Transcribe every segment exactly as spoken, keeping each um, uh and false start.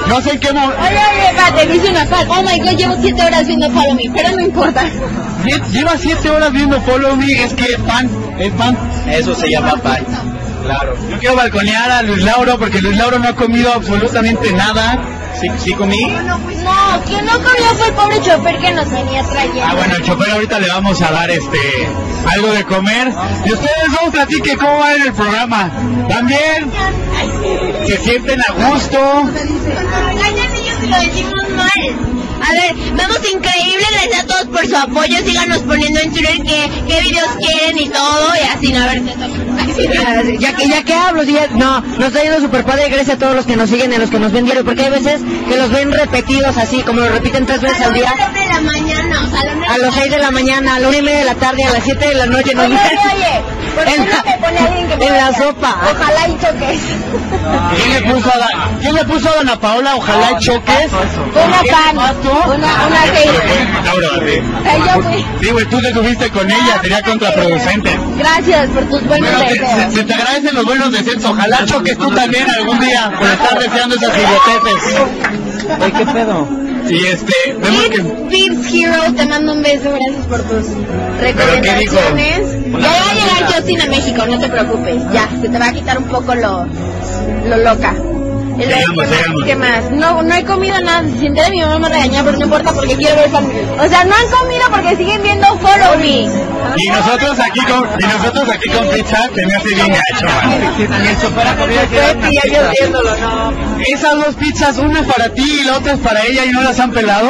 No sé en qué momento. Oye, oye, espérate, dice una fan. Oh my god, llevo siete horas viendo Follow Me, pero no importa. Lleva siete horas viendo Follow Me, es que es fan, es fan. Eso se llama fan. Claro. Yo quiero balconear a Luis Lauro porque Luis Lauro no ha comido absolutamente nada. ¿Sí, sí comí? No, quien no comió fue el pobre chofer que nos venía trayendo. Ah, bueno, el chofer ahorita le vamos a dar este algo de comer. Y ustedes no platiquen cómo va en el programa. También se sienten a gusto. Engañan ellos y lo decimos mal. A ver, vamos increíble, gracias a todos por su apoyo, síganos poniendo en Twitter qué, qué videos quieren y todo, y así, a ver, ya que ya que hablo, ya, no, nos está yendo super padre, gracias a todos los que nos siguen y a los que nos ven diario, porque hay veces que los ven repetidos así, como lo repiten tres veces al día. A las nueve de la mañana, o sea, a las seis de la mañana, a la una y media de la tarde, a las siete de la noche nos ven. Oye, oye, ¿por qué no te pone alguien que me en la sopa? Ojalá y choques. ¿Quién le puso a, ¿quién le puso a Dana Paola ojalá y choques? Una fan, una, una hater. Laura, sí. Yo fui. Sí, güey, tú te tuviste con ella, sería contraproducente. Gracias por tus buenos bueno, deseos. Se, se te agradecen los buenos deseos, ojalá choques tú también algún día por estar deseando esas idioteces. Ay, ¿qué pedo? Y este, vemos que... Fierce Hero, te mando un beso, gracias por tus recomendaciones. Ya va a llegar Justin a México, no te preocupes, ya, se te va a quitar un poco lo, lo loca. Llegamos, llegamos. ¿Qué más? No, no he comido nada, si enteré mi mamá me regañó, pero no importa porque quiero ver fan. O sea, no han comido porque siguen viendo Follow Me. Y nosotros aquí con, y nosotros aquí con pizza, se me hace bien gacho. Y el chofer ha comido y yo viéndolo, no. Esas dos pizzas, una es para ti y la otra es para ella y no las han pelado.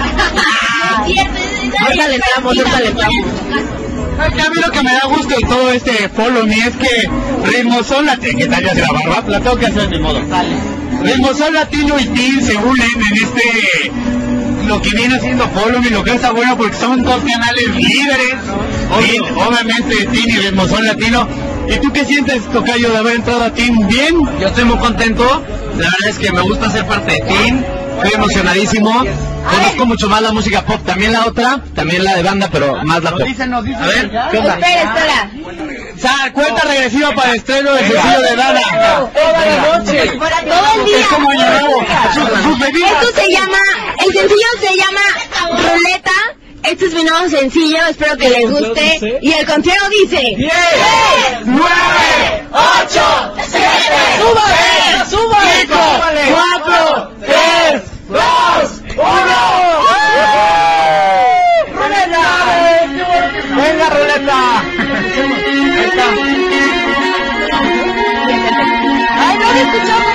Ahorita le entramos, ahorita le entramos. A mí lo que me da gusto de todo este Follow Me es que Ritmosol Latino, que tal ya se la barba, la tengo que hacer de modo. Ritmosol Latino y Teen se unen en este, lo que viene haciendo Follow Me, lo que está bueno porque son dos canales líderes, Teen, obviamente Teen y Ritmosol Latino. ¿Y tú qué sientes, tocayo, de haber entrado a Teen? ¿Bien? Yo estoy muy contento, la verdad es que me gusta ser parte de Teen, estoy emocionadísimo. Conozco mucho más la música pop, también la otra, también la de banda, pero más la pop. Nos dicen, a ver, ¿qué onda? Espera, espera. Sa cuenta regresiva para el estreno del sencillo de Dana. Toda la noche. Para todo el día. Es como año nuevo. Sus, sus bebidas. Esto se llama, el sencillo se llama Ruleta. Este es mi nuevo sencillo, espero que les guste. Y el conteo dice: diez, nueve, ocho, siete, cinco, cuatro, tres, dos, uno. ¡Ruleta! ¡Venga, Ruleta! ¡Ay, no me escuchamos!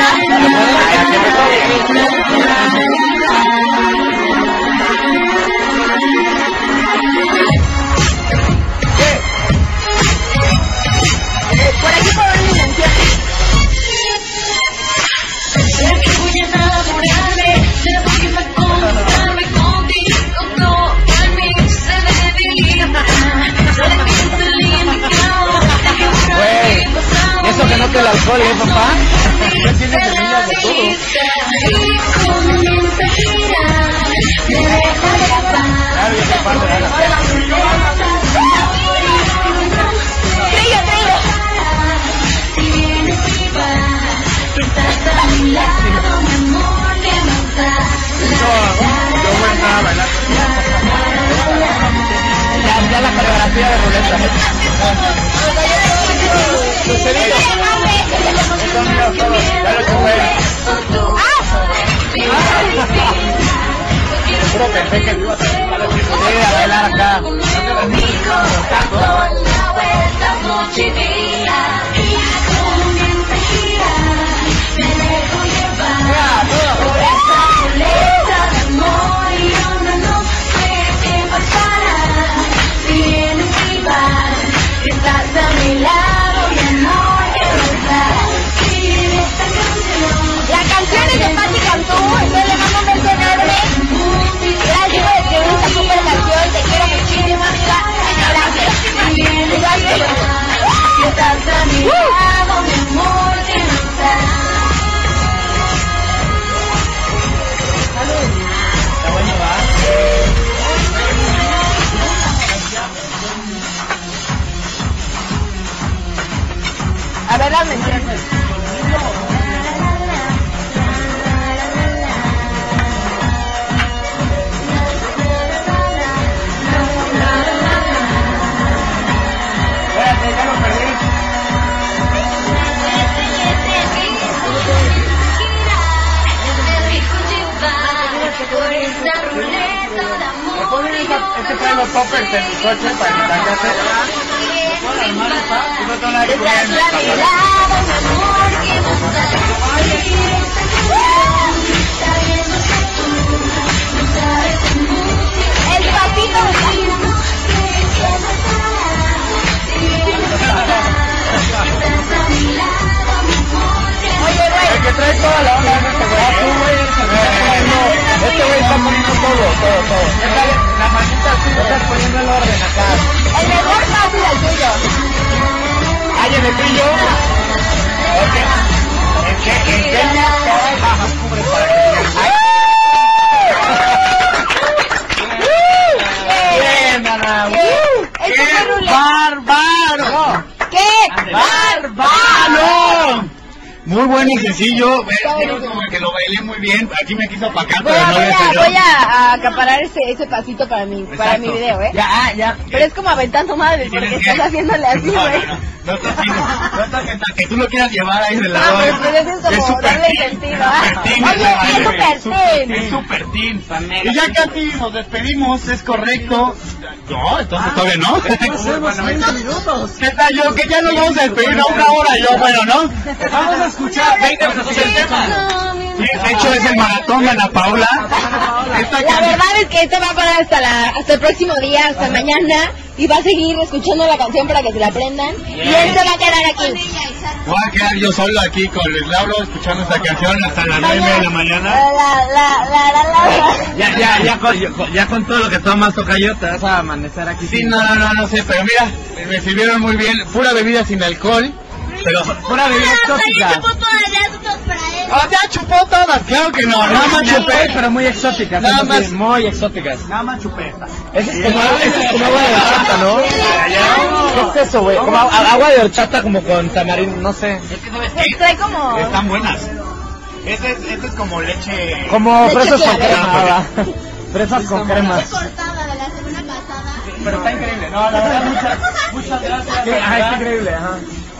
Por aquí puedo ver mi canción. Güey, eso que no te el alcohol, ¿eh, papá? Ya tienes semillas de todo. Traiga, traiga. Yo voy a estar a bailar. Ya, ya la coreografía de Ruleta. Puro pensé que iba a Sí, a bailar acá. La canción es de Patti Cantú, entonces le mando un beso enorme. Gracias por escribir esta super canción, te quiero muchísimo, amiga. Gracias. Gracias. A ver las menciones. unos toppers en mi coche para que cambiase. El patito. Oye, güey. El que trae toda la onda es este güey. Este güey está poniendo todo, todo, todo. La manita así, estás poniendo el orden acá. El mejor paso es el tuyo. ¿Hay en el tuyo? Ok. ¿En qué? ¿En qué? Bajas, cubre para que bien, Ana. ¡Qué bárbaro! ¡Qué bárbaro! Muy bueno y sencillo, digo como que lo bailé muy bien, aquí me quiso apacar, Voy pero a, no voy le a, salió. voy a, a acaparar ese, ese pasito para mi, para mi video, ¿eh? Ya, ah, ya. Pero es como aventando madres porque Tienes estás que- haciéndole así, No, güey. no, no, no estás haciendo, no estás que, que tú lo quieras llevar ahí de Ah, lado. pero pues eso es como super darle teen, sentido, super ¿ah? teen, Oye, ese es baile, super teen. Es super teen. Y ya casi nos despedimos, es correcto. No, entonces todavía no. minutos. ¿Qué tal yo? Que ya nos vamos a despedir a una hora yo, bueno, ¿no? Vamos a escuchar veinte minutos del tema. Sí, de hecho es el maratón de Ana Paula. Esta La canción- verdad es que esto va a parar hasta, la, hasta el próximo día, hasta mañana, y va a seguir escuchando la canción para que se la aprendan. Y él se va a quedar aquí. Voy a quedar yo solo aquí con el Lauro escuchando esta canción hasta las nueve de la mañana. La, la, la, la, la, la. Ya, ya, ya con, ya con todo lo que tomas, tocayo, te vas a amanecer aquí. Sí, no, no, no, no sé, pero mira, me sirvieron muy bien, pura bebida sin alcohol, pero pura bebida exótica. Ah, ya chupó todas, claro que no, nada más chupé, pero muy exóticas. Nada eso sí, más- muy exóticas. nada más chupé. Ese es como, ese es como agua de horchata, ¿no? ¿Qué es eso, güey? Como a- agua de horchata como con tamarindo, no sé. Trae como... Están buenas. Este es, este es como leche. Como Leche fresas con clave. crema, va. Fresas con crema. cortada de la semana pasada. Pero está increíble. No, la verdad, muchas, muchas gracias. Sí, ajá, es increíble, ajá.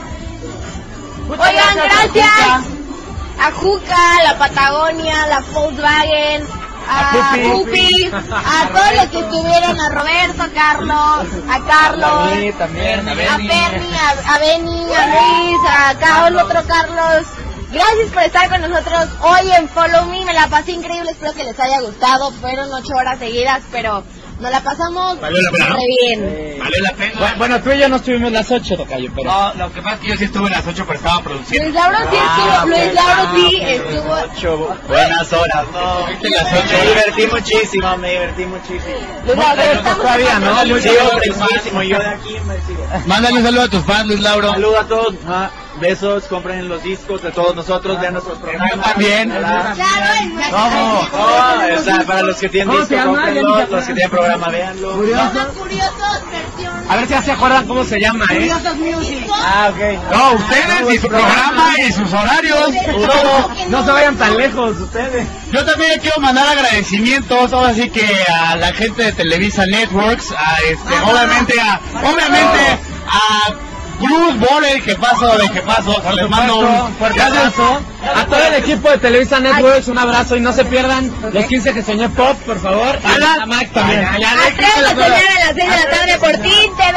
Oigan, gracias a Juca, la Patagonia, la Volkswagen, a Pupi. Pupi, a todos los que estuvieron, a Roberto, a Carlos, a Carlos, A mí también, a a Benny. Bernie, a, a Benny, a Luis, a cada el otro Carlos. Gracias por estar con nosotros hoy en Follow Me, me la pasé increíble, espero que les haya gustado, fueron ocho horas seguidas, pero nos la pasamos Valió la pena, ¿no? re bien. Valió la pena. Bueno, bueno, tú y yo no estuvimos las ocho, tocayo, pero... No, lo que pasa es que yo sí estuve a las ocho, pero estaba produciendo. Luis Lauro sí estuvo, Luis Lauro sí estuvo. Ocho. Buenas horas, no. Viste las ocho. Me divertí muchísimo, me divertí muchísimo. Luis Lauro, estamos todavía, ¿no? hablando- Sigo precisísimo, yo de aquí me sigo. Mándale un saludo a tus fans, Luis Lauro. Saludos a todos, ah, besos, compren los discos de todos nosotros, vean nuestros programas. Yo también. ¿verdad? Claro, en la No, o sea, para los que tienen ¿Cómo se disco, llama? cómprenlos, los que tienen programa, véanlo. Curiosos, versión. A ver si ya se acuerdan cómo se llama, ¿eh? Curiosos Music. Ah, ok. No, ustedes y su programa y sus horarios. Todo. No se vayan tan lejos, ustedes. Yo también le quiero mandar agradecimientos, ahora sí que a la gente de Televisa Networks, a este, obviamente a, obviamente a Bruce Borel, que paso de que paso, o sea, les mando un fuerte abrazo. A todo el equipo de Televisa Networks, un abrazo y no se pierdan los quince que soñé Pop, por favor. Y a Mac también. Ay, ay, ay. Atrévete a soñar a las seis de la tarde por Tin T V.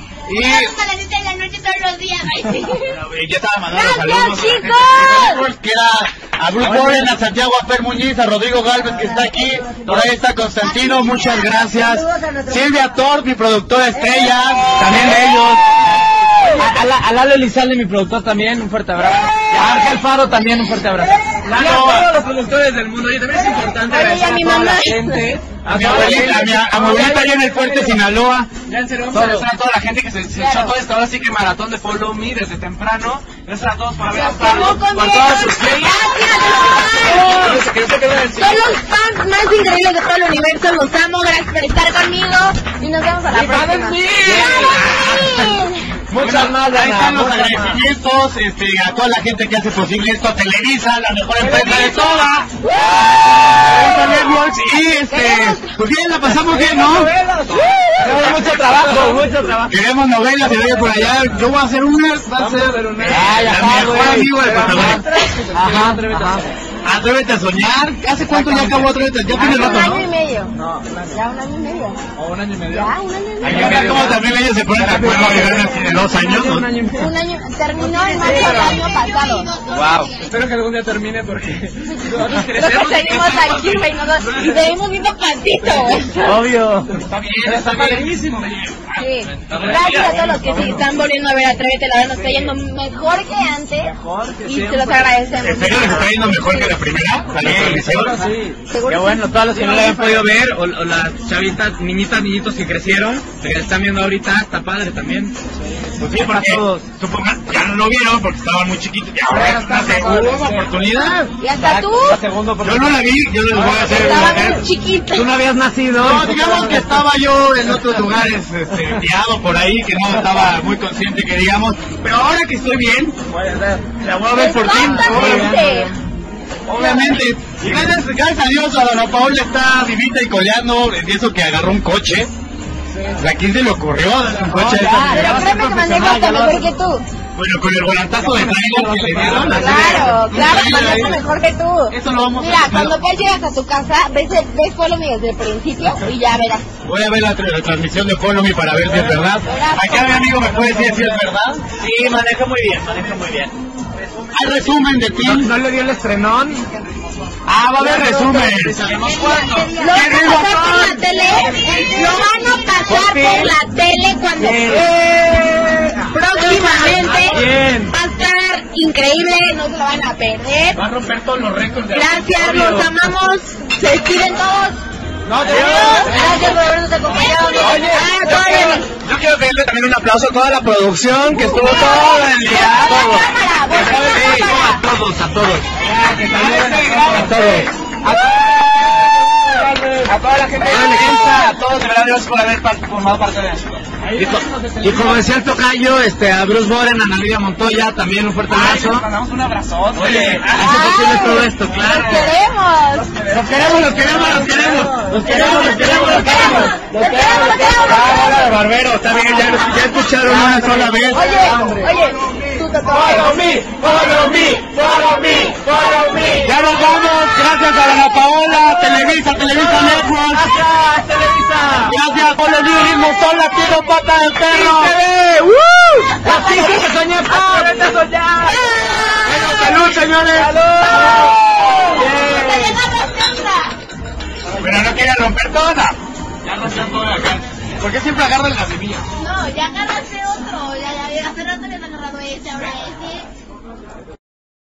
Y Estamos a las siete de la noche todos los días. eh, ya estaba mandando ¡Gracias, saludos a la gente de chicos! Televisa Networks, que era a Bruce Borel, a Santiago Aper Muñiz, a Rodrigo Galvez, que está aquí, por ahí está Constantino, muchas gracias. Silvia Tort, mi productora estrella, también de ellos. A, a, la- a Lalo Elizalde, mi productor, también, un fuerte abrazo. A Ángel Faro también, un fuerte abrazo. Y a todos los productores del mundo. Y también es importante Oye, y a agradecer mi a toda la mamá. gente. A mi abuelita, a mi, a mi abuelita allá en el Fuerte Sinaloa. Ya en serio, vamos a agradecer a toda la gente que se, se echó todo esto. Ahora sí que maratón de Follow Me desde temprano. Gracias a todos por haber estado, por todas sus playlists. Gracias. Que no se queden en el Son los fans más increíbles de todo el universo. Los amo. Gracias por estar conmigo. Y nos vemos a la próxima. Muchas más, Ahí están los Muchas más. agradecimientos este, a toda la gente que hace posible esto, a Televisa, la mejor empresa de todas. Televisa Networks, y este, pues bien, la pasamos bien, ¿no? Tenemos mucho trabajo, mucho trabajo. Queremos novelas, y vaya por allá, yo voy a hacer unas, va a ser Ay, la ajá, mejor güey. amigo del protagonista. Ajá, ajá. Atrévete a soñar. ¿Hace cuánto ya acabó Atrévete? Ya tiene Un rato, año y ¿no? medio. No, un año. Ya un año y medio. ¿O un año y medio? Ya, un año y Año y medio. medio. ¿Cómo también ellos se ponen de acuerdo a vivir así de dos años? ¿No? Un año y medio. Un año, terminó en marzo del año pasado. Wow. Espero que algún día termine porque nosotros Nosotros seguimos aquí, güey, nosotros- y seguimos viendo patito, güey. Obvio. Está bien, está padrísimo. Sí. Gracias a todos los que sí están volviendo a ver Atrévete, la verdad nos está yendo mejor que antes. Y se los agradecemos. ¿En serio les está yendo mejor que la primera? ¿La transmisión? Sí. Seguro Qué sí. bueno, todos los que no lo habían podido ver, o, o las chavitas, niñitas, niñitos que crecieron, que la están viendo ahorita, está padre también. Pues sí, porque supongan, ya no lo vieron porque estaban muy chiquitos. Y ahora es una segunda oportunidad. Y hasta tú La segunda Yo no la vi, yo les voy a hacer estabas una muy chiquito. Tú no habías nacido. No, digamos que estaba yo en otros lugares, este, enviado por ahí, que no estaba muy consciente, que digamos, pero ahora que estoy bien, Puede ser. la voy a ver por fin. Exactamente. Obviamente, y gracias, gracias a Dios, a Dona Paola está vivita y coleando, y eso que agarró un coche. ¿A quién se le ocurrió dar un coche? Ya, pero créeme que manejo hasta mejor que tú. Bueno, con el volantazo de trailer que le dieron. así de- Claro, un claro, trailer manejo ahí. mejor que tú. Eso lo vamos a Mira, hacer. cuando tú llegas a tu casa, ves, ves Follow Me desde el principio y ya verás. Voy a ver la, tra- la transmisión de Follow Me para ver si es verdad. Acá mi amigo me puede decir si es verdad. Sí, maneja muy bien, maneja muy bien. Hay resumen de ti. ¿No le dio el estrenón? Ah, va a haber resumen. ¿Sabemos cuándo? Lo van a pasar por la tele, lo van a pasar por la tele cuando próximamente Bien. va a estar increíble, no se lo van a perder. Va a romper todos los récords de Gracias, los amamos, se despiden todos. No, Gracias por habernos acompañado. Oye, Ah, yo todavía quiero, no. yo quiero pedirle también un aplauso a toda la producción que estuvo todo el día. Cámara, Todo. cámara. Sí, no, a todos, a todos. A todos. A toda la gente de la defensa, a todos, de verdad, gracias por haber par- formado parte de esto. Y, co- y como decía el tocayo, este, a Bruce Boren, a Ana Lidia Montoya, también un fuerte abrazo. Mandamos un abrazote. Oye, Hace posible todo esto, Los claro. queremos. los queremos, los queremos, los queremos. Los queremos, los queremos, los queremos. Los queremos, los queremos. Ah, hola de barbero, está bien, ya, ya escucharon una sola vez. Oye, oye, tú te Follow me, follow me, follow me, follow me. Ya nos vamos, gracias a Dona Paola, Televisa, Televisa Network. Gracias, Televisa. Gracias por el ritmo, son las tiro pata del perro. Así que se soñé, ¡Ah, vete a soñar! Salud, señores. Te llegamos, Sandra. Pero no quería romper toda. Ya rompió toda acá. ¿Por qué siempre agarran las semillas? No, ya agarraste otro. Ya, ya, hace rato le han agarrado ese, ahora ese.